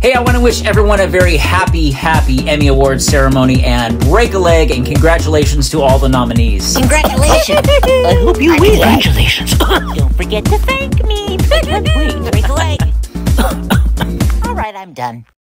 Hey, I want to wish everyone a very happy Emmy Awards ceremony and break a leg, and congratulations to all the nominees. Congratulations. I hope you win. Congratulations. Don't forget to thank me. Wait, break a leg. All right, I'm done.